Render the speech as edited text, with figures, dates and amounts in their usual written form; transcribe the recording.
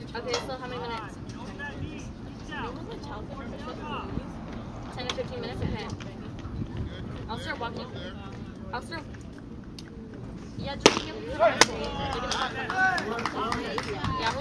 Okay, so how many minutes? 10 to 15 minutes? Okay. I'll start walking. I'll start. Yeah, just give me. Yeah,